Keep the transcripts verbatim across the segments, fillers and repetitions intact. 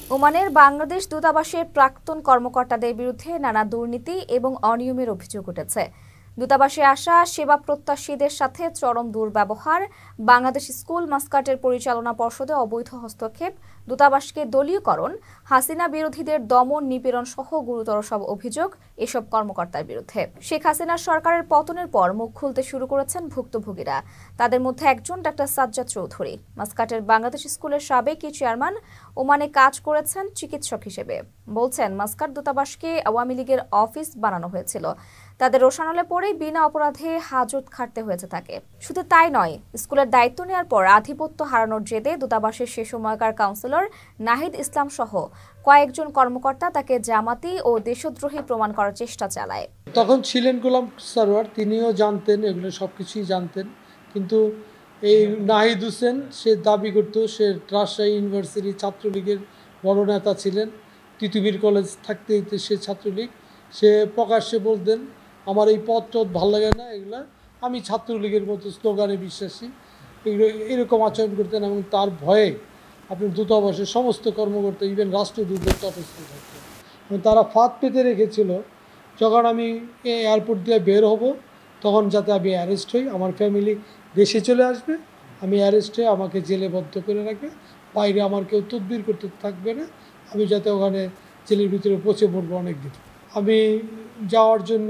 ওমানের বাংলাদেশ দূতাবাসের প্রাক্তন কর্মকর্তাদের বিরুদ্ধে নানা দুর্নীতি এবং অনিয়মের অভিযোগ উঠেছে। দূতাবাসে আসা সেবা প্রত্যাশীদের সাথে চরম দুর্ব্যবহার, বাংলাদেশ স্কুল মাস্কাটের পরিচালনা পর্ষদে অবৈধ হস্তক্ষেপ, দূতাবাসকে দলীয়করণ, হাসিনা বিরোধীদের দমন নিপীড়ন সহ গুরুতর সব অভিযোগ এসব কর্মকর্তার বিরুদ্ধে। শেখ হাসিনার সরকারের পতনের পর মুখ খুলতে শুরু করেছেন ভুক্তভোগীরা। তাদের মধ্যে একজন ডাক্তার সাজ্জাদ চৌধুরী, মাস্কাটের বাংলাদেশ স্কুলের সাবেক চেয়ারম্যান, ওমানে কাজ করেছেন চিকিৎসক হিসেবে। বলছেন, মাস্কাট দূতাবাসকে আওয়ামী লীগের অফিস বানানো হয়েছিল। তাদের রোষানলে পড়েই বিনা অপরাধে হাজত খাটতে হয়েছে তাকে। শুধু তাই নয়, স্কুলের দায়িত্ব নেওয়ার পর আধিপত্য হারানোর জেদে দূতাবাসের সে সময়কার কাউন্সিলর নাহিদ ইসলাম সহ কয়েকজন কর্মকর্তা তাকে জামাতি ও দেশদ্রোহী প্রমাণ করার চেষ্টা চালায়। তখন ছিলেন গোলাম সরোয়ার, তিনিও জানতেন, এগুলো সব কিছুই জানতেন। কিন্তু এই নাহিদ হোসেন সে দাবি করতো সে রাজশাহী ইউনিভার্সিটি ছাত্রলীগের বড় নেতা ছিলেন। তিতুমির কলেজ থাকতে সে ছাত্রলীগ, সে প্রকাশ্যে বলতেন আমার এই পথ টথ ভালো লাগে না, এগুলা আমি ছাত্রলীগের মতো স্লোগানে বিশ্বাসী, এগুলো এরকম আচরণ করতেন। এবং তার ভয়ে আপনার দূতাবাসের সমস্ত কর্মকর্তা ইভেন রাষ্ট্রদূতদের তটস্থ থাকতেন। এবং তারা ফাঁদ পেতে রেখেছিল যখন আমি এয়ারপোর্ট দিয়ে বের হব তখন যাতে আমি অ্যারেস্ট হই, আমার ফ্যামিলি দেশে চলে আসবে, আমি অ্যারেস্ট হয়ে আমাকে জেলে বদ্ধ করে রাখবে, বাইরে আমার কেউ তদবির করতে থাকবে না, আমি যাতে ওখানে জেলের ভিতরে পচে পড়বো অনেক দিন। আমি যাওয়ার জন্য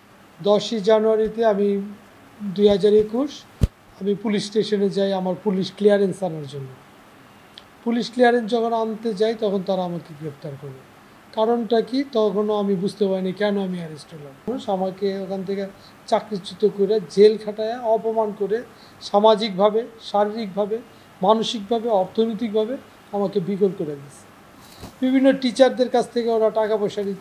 দশই জানুয়ারিতে আমি দুই হাজার একুশ আমি পুলিশ স্টেশনে যাই আমার পুলিশ ক্লিয়ারেন্স আনার জন্য। পুলিশ ক্লিয়ারেন্স যখন আনতে যাই তখন তারা আমাকে গ্রেপ্তার করবে। কারণটা কি তখনও আমি বুঝতে পারিনি কেন আমি অ্যারেস্ট হলাম। মানুষ আমাকে ওখান থেকে চাকরিচ্যুত করে জেল খাটায় অপমান করে সামাজিকভাবে, শারীরিকভাবে, মানসিকভাবে, অর্থনৈতিকভাবে আমাকে বিকল করে দিচ্ছে। বিভিন্ন টিচারদের কাছ থেকে ওরা টাকা পয়সা নিত,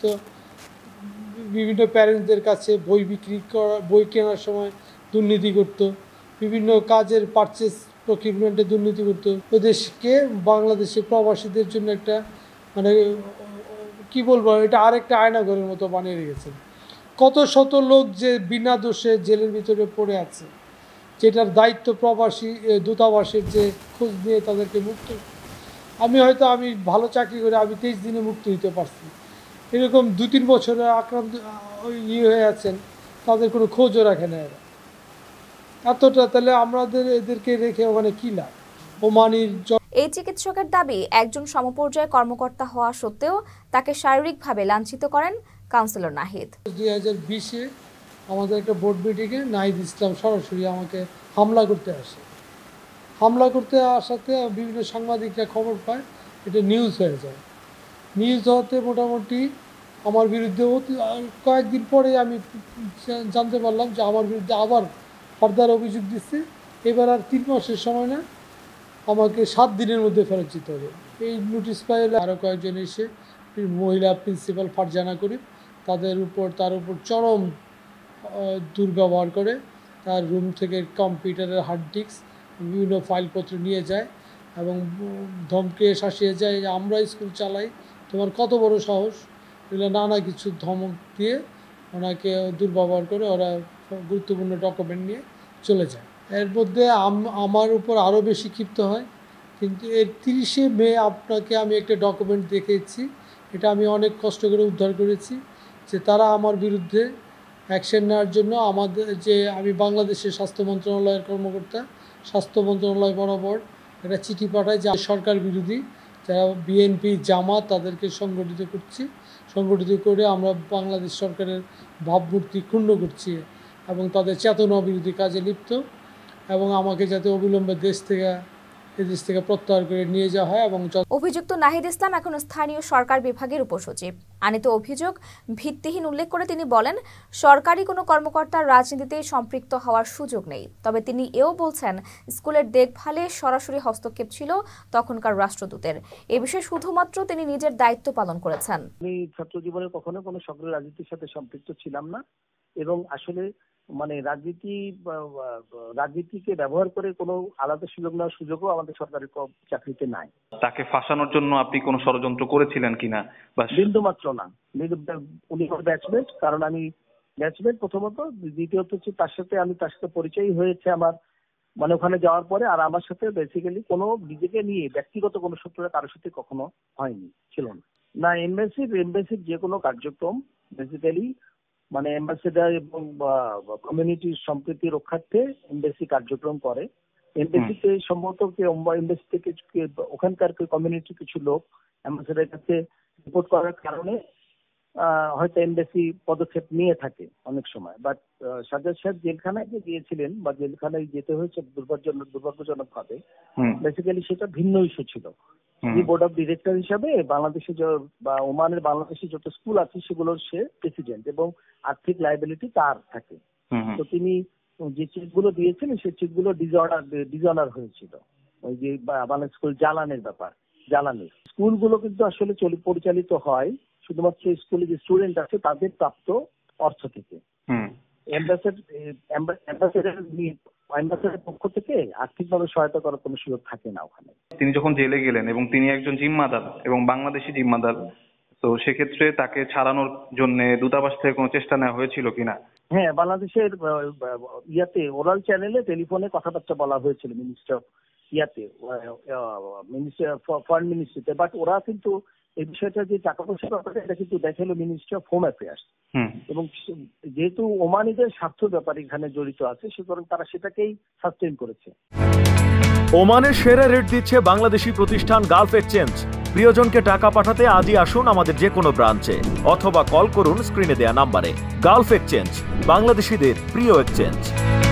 বিভিন্ন প্যারেন্টসদের কাছে বই বিক্রি করা, বই কেনার সময় দুর্নীতি করত, বিভিন্ন কাজের পারচেস প্রকিউরমেন্টে দুর্নীতি করতো। ওদেশকে বাংলাদেশের প্রবাসীদের জন্য একটা মানে কি বলবো, এটা আরেকটা আয়নাঘরের মতো বানিয়ে রেখেছেন। কত শত লোক যে বিনা দোষে জেলের ভিতরে পড়ে আছে, যেটার দায়িত্ব প্রবাসী দূতাবাসের যে খোঁজ নিয়ে তাদেরকে মুক্ত। আমি হয়তো আমি ভালো চাকরি করে আমি তেইশ দিনে মুক্ত হইতে পারছি, এরকম দু তিন বছরে আক্রান্ত ইয়ে হয়ে আছেন, তাদের কোনো খোঁজও রাখে না এরা এতটা। তাহলে আমাদের এদেরকে রেখে ওখানে কী লাভ? ওমানির এই চিকিৎসকের দাবি, একজন সমপর্যায়ে কর্মকর্তা হওয়া সত্ত্বেও তাকে শারীরিকভাবে লাঞ্ছিত করেন কাউন্সিলর নাহিদ। দুই হাজার বিশে আমাদের একটা বোর্ড মিটিংয়ে নাহিদ ইসলাম সরাসরি আমাকে হামলা করতে আসে। হামলা করতে আসাতে বিভিন্ন সাংবাদিকরা খবর পায়, এটা নিউজ হয়ে যায়। নিউজ হতে মোটামুটি আমার বিরুদ্ধে কয়েকদিন পরে আমি জানতে পারলাম যে আমার বিরুদ্ধে আবার ফার্দার অভিযোগ দিচ্ছে। এবার আর তিন মাসের সময় না, আমাকে সাত দিনের মধ্যে ফেরত যেতে হবে। এই নোটিশ পাইলে আরও কয়েকজন এসে মহিলা প্রিন্সিপাল ফারজানা করিম তাদের উপর তার উপর চরম দুর্ব্যবহার করে। তার রুম থেকে কম্পিউটারের হার্ড ডিস্ক, বিভিন্ন ফাইলপত্র নিয়ে যায় এবং ধমকে শাসিয়ে যায় যে আমরা স্কুল চালাই, তোমার কত বড় সাহস, এগুলো নানা কিছু ধমক দিয়ে ওনাকে দুর্ব্যবহার করে ওরা গুরুত্বপূর্ণ ডকুমেন্ট নিয়ে চলে যায়। এর মধ্যে আমার উপর আরও বেশি ক্ষিপ্ত হয়। কিন্তু এর তিরিশে মে আপনাকে আমি একটা ডকুমেন্ট দেখেছি, এটা আমি অনেক কষ্ট করে উদ্ধার করেছি, যে তারা আমার বিরুদ্ধে অ্যাকশন নেওয়ার জন্য আমাদের যে আমি বাংলাদেশের স্বাস্থ্য মন্ত্রণালয়ের কর্মকর্তা, স্বাস্থ্য মন্ত্রণালয় বরাবর একটা চিঠি পাঠায় যে সরকার বিরোধী যারা বিএনপি জামাত তাদেরকে সংগঠিত করছি, সংগঠিত করে আমরা বাংলাদেশ সরকারের ভাবমূর্তি ক্ষুণ্ণ করছি এবং তাদের চেতনা বিরোধী কাজে লিপ্ত, এবং আমাকে যাতে অবিলম্বে দেশ থেকে এদেশ থেকে প্রত্যাহার করে নিয়ে যাওয়া হয়। এবং অভিযুক্ত নাহিদ ইসলাম এখন স্থানীয় সরকার বিভাগের উপসচিব। আনিত অভিযোগ ভিত্তিহীন উল্লেখ করে তিনি বলেন, সরকারি কোনো কর্মকর্তার রাজনীতিতে সম্পৃক্ত হওয়ার সুযোগ নেই। তবে তিনি এও বলছেন, স্কুলের দেখভালে সরাসরি হস্তক্ষেপ ছিল তখনকার রাষ্ট্রদূতের। এ বিষয়ে শুধুমাত্র তিনি নিজের দায়িত্ব পালন করেছেন। আমি ছাত্র জীবনে কখনো কোনো সক্রিয় রাজনীতির সাথে সম্পৃক্ত ছিলাম না, এবং আসলে মানে রাজনীতি রাজনীতিকে ব্যবহার করে কোনো আলাদা সুযোগ নেওয়ার সুযোগও আমাদের সরকারি চাকরিতে নাই। তাকে ফাঁসানোর জন্য আপনি কোনো ষড়যন্ত্র করেছিলেন কিনা? বিন্দু মাত্র না। উনি ব্যাচমেট, কারণ আমি ব্যাচমেট প্রথমত, দ্বিতীয়ত হচ্ছে তার সাথে আমি তার সাথে পরিচয় হয়েছে আমার মানে ওখানে যাওয়ার পরে আর আমার সাথে বেসিক্যালি কোনো নিজেকে নিয়ে ব্যক্তিগত কোনো শত্রুতা কারোর সাথে কখনো হয়নি, ছিল না। না, এমবাসির এমবাসির যে কোনো কার্যক্রম বেসিক্যালি মানে অ্যাম্বাসেডার এবং কমিউনিটির সম্প্রীতি রক্ষার্থে এমবাসি কার্যক্রম করে। এমবাসিতে সম্ভবত এমবাসি থেকে ওখানকার কমিউনিটির কিছু লোক অ্যাম্বাসেডারের কাছে রিপোর্ট করার কারণে হয়তো এমবাসি পদক্ষেপ নিয়ে থাকে অনেক সময়। বাট সাজ্জাদ সাহেব জেলখানায় যে গিয়েছিলেন বা জেলখানায় যেতে হয়েছে দুর্ভাগ্যজনক দুর্ভাগ্যজনক ভাবে, বেসিক্যালি সেটা ভিন্ন ইস্যু ছিল। বোর্ড অফ ডিরেক্টর হিসাবে বাংলাদেশে বা ওমানের বাংলাদেশে যত স্কুল আছে সেগুলোর সে প্রেসিডেন্ট এবং আর্থিক লাইবিলিটি তার থাকে। তো তিনি যে চেকগুলো দিয়েছিলেন সেই চেকগুলো ডিজঅর্ডার ডিজঅনার হয়েছিল। ওই যে বাংলা স্কুল জ্বালানের ব্যাপার, জ্বালানির স্কুলগুলো কিন্তু আসলে পরিচালিত হয় শুধুমাত্র স্কুলে যে স্টুডেন্ট আছে তাদের প্রাপ্ত অর্থ থেকে। অ্যাম্বাসেডারের পক্ষ থেকে আর্থিকভাবে সহায়তা করার কোনো সুযোগ থাকে না ওখানে। তিনি যখন জেলে গেলেন এবং তিনি একজন জিম্মাদার এবং বাংলাদেশি জিম্মাদার, তো সেক্ষেত্রে তাকে ছাড়ানোর জন্য দূতাবাস থেকে কোনো চেষ্টা নেওয়া হয়েছিল কিনা? হ্যাঁ, বাংলাদেশের ইয়াতে ওরাল চ্যানেলে টেলিফোনে কথাবার্তা বলা হয়েছিল মিনিস্টার ইয়াতে মিনিস্টার ফরেন মিনিস্ট্রিতে। বাট ওরা কিন্তু এই বিষয়টা যে টাকা পয়সার ব্যাপারে এটা কিন্তু দেখালো মিনিস্ট্রি অফ হোম অ্যাফেয়ার্স, এবং যেহেতু ওমানিদের স্বার্থ ব্যাপারে এখানে জড়িত আছে সুতরাং তারা সেটাকেই সাস্টেইন করেছে। ওমানের সেরা রেট দিচ্ছে বাংলাদেশি প্রতিষ্ঠান গালফ এক্সচেঞ্জ। প্রিয়জনকে টাকা পাঠাতে আজই আসুন আমাদের যে কোনো ব্রাঞ্চে অথবা কল করুন স্ক্রিনে দেয়া নাম্বারে। গালফ এক্সচেঞ্জ, বাংলাদেশিদের প্রিয় এক্সচেঞ্জ।